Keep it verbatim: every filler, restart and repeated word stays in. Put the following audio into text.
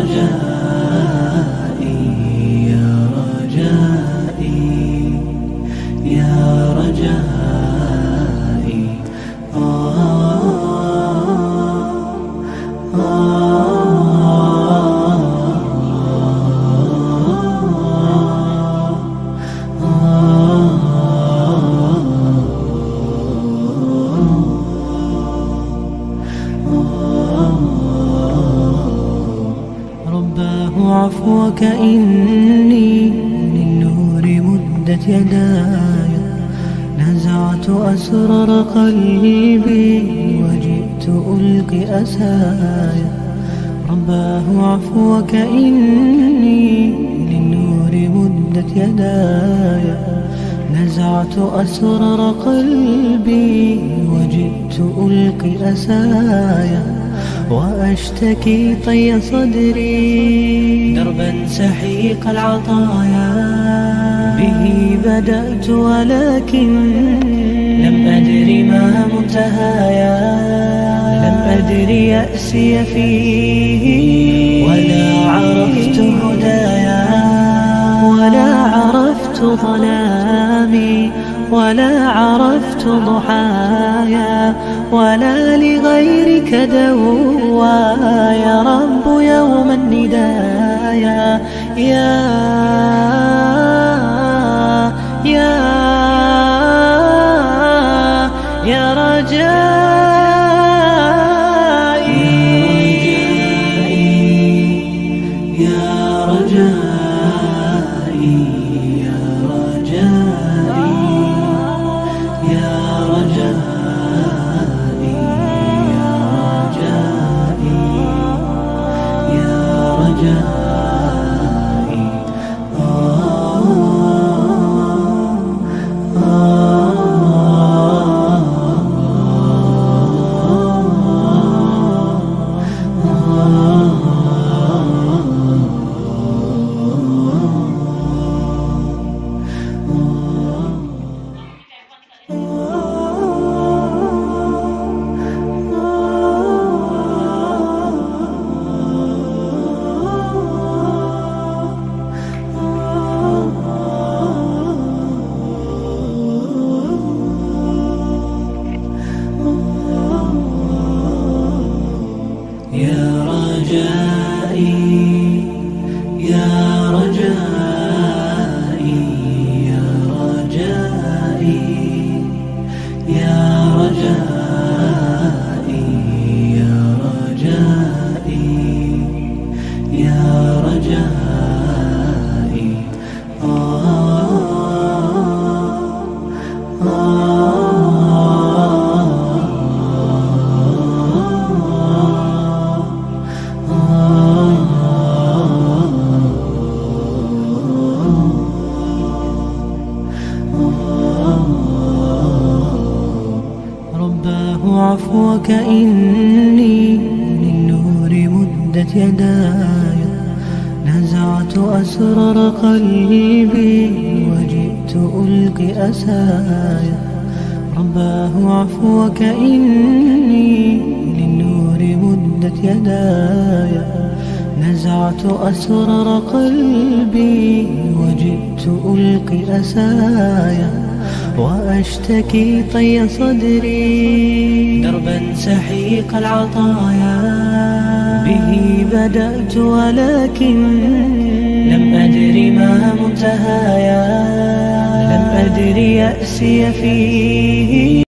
رجائي يا رجائي يا رجائي آه رباه عفوك إني للنور مدت يداي نزعت أسرار قلبي وجئت ألقي أسايا رباه عفوك إني للنور مدت يداي نزعت أسرار قلبي وجئت ألقي أسايا وأشتكي طي صدري دربا سحيق العطايا به بدأت ولكن لم أدر ما منتهايا لم أدر يأسي فيه ولا عرفت هدايا ولا عرفت ظلامي ولا عرفت ضحايا ولا لغيرك دوا يا رب يوم الندايا يا يا يا رجائي يا رجائي يا رجائي يا رجائي يا رجائي يا رجائي آه آه يا رجائي يا رجائي يا رجائي يا رجائي يا رجائي يا رجائي آه آه رباه عفوك إني للنور مدت يداي نزعت أسرار قلبي وجئت ألقي أسايا رباه عفوك إني للنور مدت يداي نزعت أسرار قلبي وجئت ألقي أسايا وأشتكي طي صدري دربا سحيق العطايا به بدأت ولكن لم أدر ما منتهايا لم أدر يأسي فيه